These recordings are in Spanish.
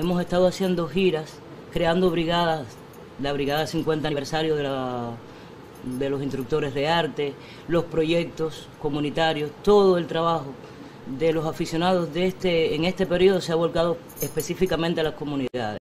hemos estado haciendo giras, creando brigadas, la brigada 50 aniversario de los instructores de arte, los proyectos comunitarios, todo el trabajo de los aficionados en este periodo se ha volcado específicamente a las comunidades.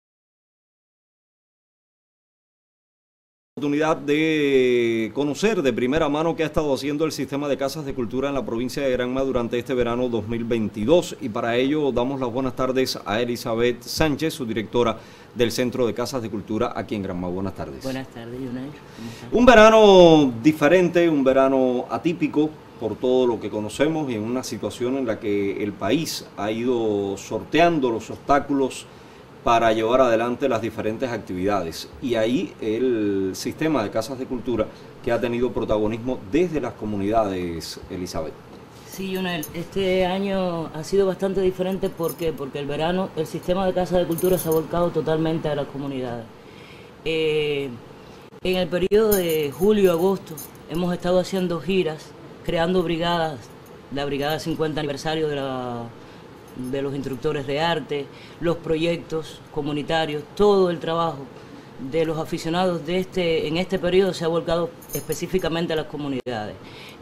Oportunidad de conocer de primera mano qué ha estado haciendo el sistema de casas de cultura en la provincia de Granma durante este verano 2022, y para ello damos las buenas tardes a Elizabeth Sánchez, su directora del Centro de Casas de Cultura aquí en Granma. Buenas tardes. Buenas tardes, Yunair. Un verano diferente, un verano atípico por todo lo que conocemos y en una situación en la que el país ha ido sorteando los obstáculos para llevar adelante las diferentes actividades. Y ahí el sistema de casas de cultura que ha tenido protagonismo desde las comunidades, Elizabeth. Sí, Yunel, este año ha sido bastante diferente. ¿Por qué? Porque el verano, el sistema de casas de cultura se ha volcado totalmente a las comunidades. En el periodo de julio-agosto hemos estado haciendo giras, creando brigadas, la brigada 50 aniversario de los instructores de arte, los proyectos comunitarios, todo el trabajo de los aficionados en este periodo se ha volcado específicamente a las comunidades.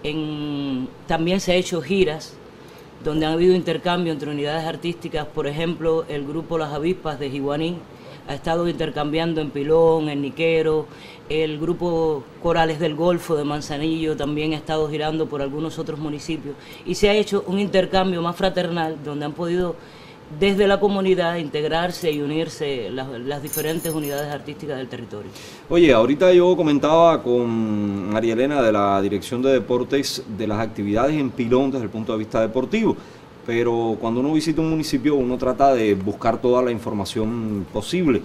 También se ha hecho giras donde han habido intercambio entre unidades artísticas. Por ejemplo, el grupo Las Avispas de Jiguaní ha estado intercambiando en Pilón, en Niquero. El grupo Corales del Golfo de Manzanillo también ha estado girando por algunos otros municipios, y se ha hecho un intercambio más fraternal donde han podido desde la comunidad integrarse y unirse las diferentes unidades artísticas del territorio. Oye, ahorita yo comentaba con María Elena de la Dirección de Deportes de las actividades en Pilón desde el punto de vista deportivo, pero cuando uno visita un municipio uno trata de buscar toda la información posible.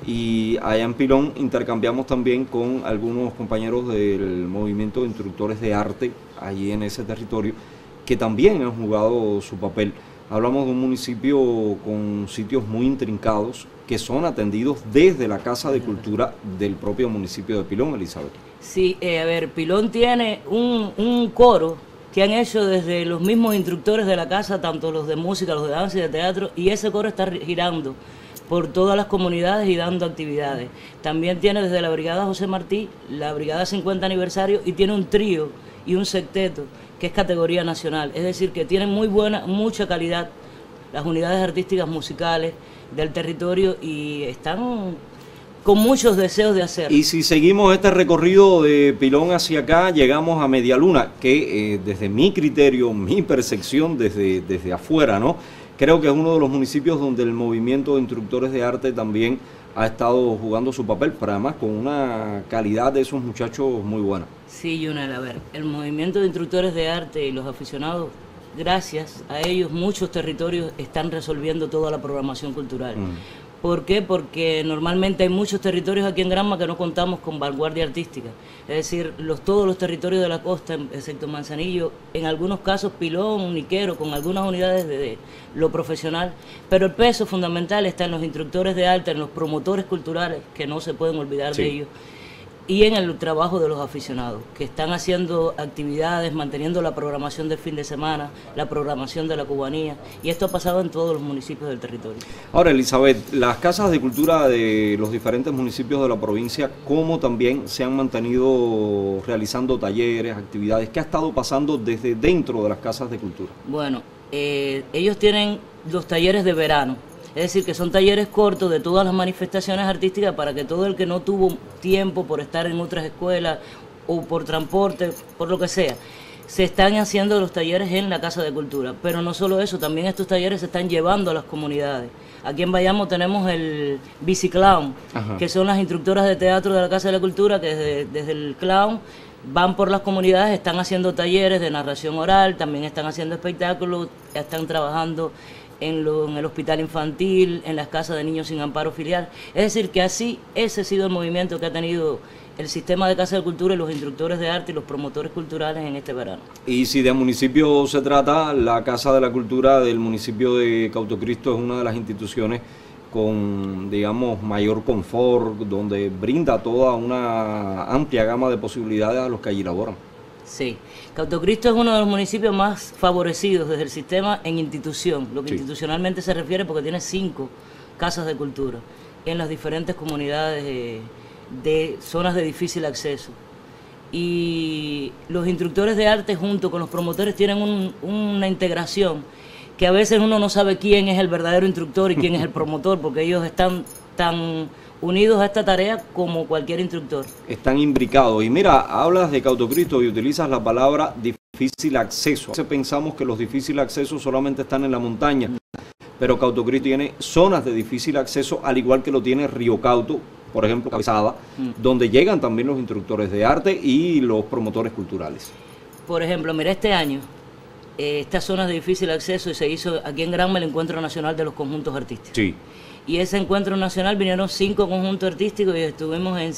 Y allá en Pilón intercambiamos también con algunos compañeros del movimiento de instructores de arte allí en ese territorio, que también han jugado su papel. Hablamos de un municipio con sitios muy intrincados que son atendidos desde la Casa de Cultura del propio municipio de Pilón, Elizabeth. Sí, Pilón tiene un coro que han hecho desde los mismos instructores de la casa, tanto los de música, los de danza y de teatro, y ese coro está girando por todas las comunidades y dando actividades. También tiene desde la Brigada José Martí, la Brigada 50 aniversario, y tiene un trío y un sexteto que es categoría nacional. Es decir, que tienen mucha calidad las unidades artísticas musicales del territorio y están con muchos deseos de hacerlo. Y si seguimos este recorrido de Pilón hacia acá, llegamos a Medialuna, que desde mi criterio, mi percepción desde afuera, ¿no?, creo que es uno de los municipios donde el movimiento de instructores de arte también ha estado jugando su papel, pero además con una calidad de esos muchachos muy buena. Sí, Yunel, a ver, el movimiento de instructores de arte y los aficionados, gracias a ellos muchos territorios están resolviendo toda la programación cultural. ¿Por qué? Porque normalmente hay muchos territorios aquí en Granma que no contamos con vanguardia artística. Es decir, todos los territorios de la costa, excepto Manzanillo, en algunos casos Pilón, Niquero, con algunas unidades de lo profesional, pero el peso fundamental está en los instructores de arte, en los promotores culturales, que no se pueden olvidar de ellos, y en el trabajo de los aficionados, que están haciendo actividades, manteniendo la programación del fin de semana, la programación de la cubanía, y esto ha pasado en todos los municipios del territorio. Ahora, Elizabeth, las casas de cultura de los diferentes municipios de la provincia, ¿cómo también se han mantenido realizando talleres, actividades? ¿Qué ha estado pasando desde dentro de las casas de cultura? Bueno, ellos tienen los talleres de verano. Es decir, que son talleres cortos de todas las manifestaciones artísticas para que todo el que no tuvo tiempo por estar en otras escuelas o por transporte, por lo que sea, se están haciendo los talleres en la Casa de Cultura. Pero no solo eso, también estos talleres se están llevando a las comunidades. Aquí en Bayamo tenemos el Biciclown, que son las instructoras de teatro de la Casa de la Cultura, que desde el clown van por las comunidades, están haciendo talleres de narración oral, también están haciendo espectáculos, están trabajando en el hospital infantil, en las casas de niños sin amparo filial. Es decir, que así ese ha sido el movimiento que ha tenido el sistema de Casa de Cultura y los instructores de arte y los promotores culturales en este verano. Y si de municipio se trata, la Casa de la Cultura del municipio de Cautocristo es una de las instituciones con, digamos, mayor confort, donde brinda toda una amplia gama de posibilidades a los que allí laboran. Sí, Cautocristo es uno de los municipios más favorecidos desde el sistema en institución, lo que institucionalmente se refiere, porque tiene 5 casas de cultura en las diferentes comunidades de zonas de difícil acceso. Y los instructores de arte junto con los promotores tienen una integración que a veces uno no sabe quién es el verdadero instructor y quién es el promotor, porque ellos están tan unidos a esta tarea como cualquier instructor. Están imbricados. Y mira, hablas de Cauto Cristo y utilizas la palabra difícil acceso. A veces pensamos que los difíciles accesos solamente están en la montaña, pero Cauto Cristo tiene zonas de difícil acceso, al igual que lo tiene Río Cauto, por ejemplo, Cabezada, donde llegan también los instructores de arte y los promotores culturales. Por ejemplo, mira, este año, estas zonas de difícil acceso, se hizo aquí en Granma el Encuentro Nacional de los Conjuntos Artísticos. Sí. Y ese encuentro nacional vinieron 5 conjuntos artísticos y estuvimos en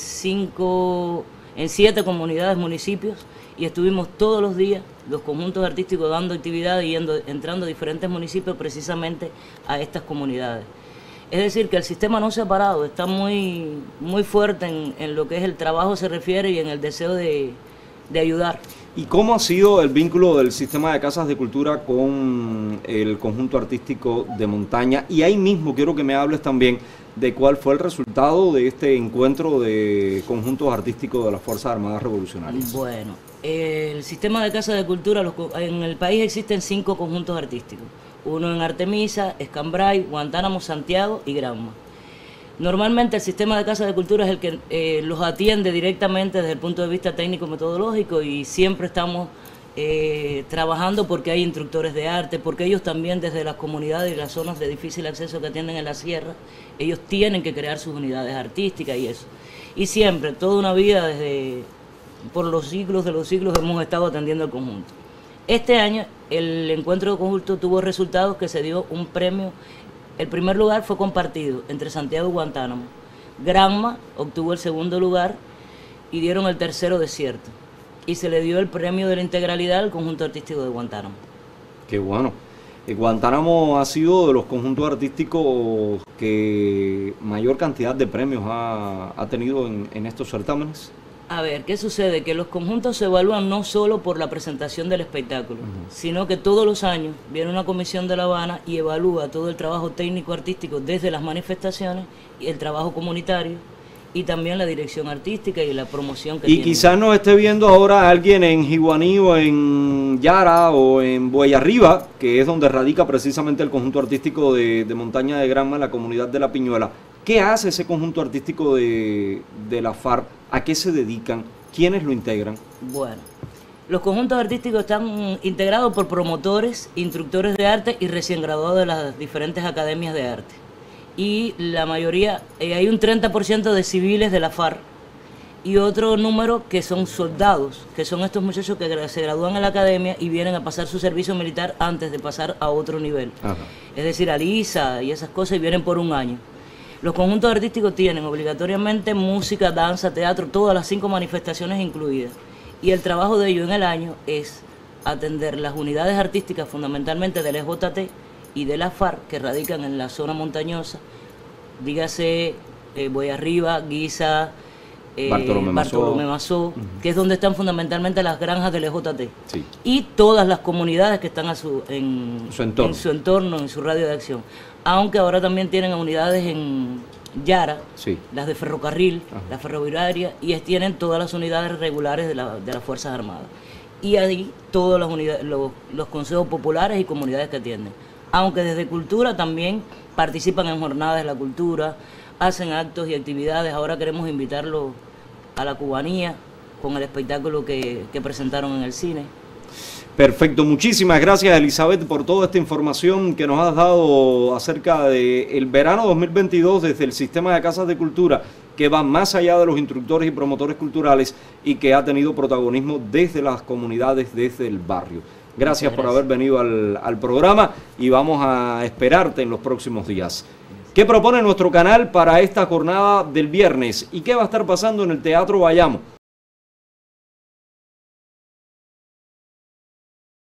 7 comunidades, municipios, y estuvimos todos los días los conjuntos artísticos dando actividades y entrando a diferentes municipios precisamente a estas comunidades. Es decir, que el sistema no se ha parado, está muy fuerte en lo que es el trabajo se refiere y en el deseo de ayudar. ¿Y cómo ha sido el vínculo del sistema de casas de cultura con el conjunto artístico de montaña? Y ahí mismo quiero que me hables también de cuál fue el resultado de este encuentro de conjuntos artísticos de las Fuerzas Armadas Revolucionarias. Bueno, el sistema de casas de cultura, en el país existen 5 conjuntos artísticos. Uno en Artemisa, Escambray, Guantánamo, Santiago y Granma. Normalmente el sistema de casas de cultura es el que los atiende directamente desde el punto de vista técnico-metodológico y siempre estamos trabajando porque hay instructores de arte, porque ellos también desde las comunidades y las zonas de difícil acceso que atienden en la sierra, ellos tienen que crear sus unidades artísticas y eso. Y siempre, toda una vida, por los siglos de los siglos, hemos estado atendiendo el conjunto. Este año el encuentro de conjunto tuvo resultados que se dio un premio. El primer lugar fue compartido entre Santiago y Guantánamo. Granma obtuvo el segundo lugar y dieron el tercero Desierto. Y se le dio el premio de la integralidad al conjunto artístico de Guantánamo. Qué bueno. Guantánamo ha sido de los conjuntos artísticos que mayor cantidad de premios ha tenido en estos certámenes. A ver, ¿qué sucede? Que los conjuntos se evalúan no solo por la presentación del espectáculo, sino que todos los años viene una comisión de La Habana y evalúa todo el trabajo técnico-artístico desde las manifestaciones, y el trabajo comunitario, y también la dirección artística y la promoción que tiene. Y quizás nos esté viendo ahora alguien en Jiguaní o en Yara o en Boyarriba, que es donde radica precisamente el conjunto artístico de Montaña de Granma, la comunidad de La Piñuela. ¿Qué hace ese conjunto artístico de la FARC? ¿A qué se dedican? ¿Quiénes lo integran? Bueno, los conjuntos artísticos están integrados por promotores, instructores de arte y recién graduados de las diferentes academias de arte. Y la mayoría, hay un 30% de civiles de la FARC y otro número que son soldados, que son estos muchachos que se gradúan en la academia y vienen a pasar su servicio militar antes de pasar a otro nivel. Ajá. Es decir, a LISA y esas cosas, y vienen por un año. Los conjuntos artísticos tienen obligatoriamente música, danza, teatro, todas las 5 manifestaciones incluidas. Y el trabajo de ellos en el año es atender las unidades artísticas fundamentalmente del EJT y de la FARC que radican en la zona montañosa, dígase Boyarriba, Guisa, Bartolomé Mazó, que es donde están fundamentalmente las granjas del EJT. Sí. Y todas las comunidades que están en su entorno, en su radio de acción. Aunque ahora también tienen unidades en Yara, sí, las de ferrocarril, la ferroviaria, y tienen todas las unidades regulares de las Fuerzas Armadas. Y ahí todas las unidades, los consejos populares y comunidades que atienden. Aunque desde cultura también participan en jornadas de la cultura, hacen actos y actividades. Ahora queremos invitarlos a la cubanía con el espectáculo que presentaron en el cine. Perfecto, muchísimas gracias Elizabeth por toda esta información que nos has dado acerca del verano 2022 desde el sistema de casas de cultura, que va más allá de los instructores y promotores culturales y que ha tenido protagonismo desde las comunidades, desde el barrio. Gracias por haber venido al programa y vamos a esperarte en los próximos días. ¿Qué propone nuestro canal para esta jornada del viernes y qué va a estar pasando en el Teatro Bayamo?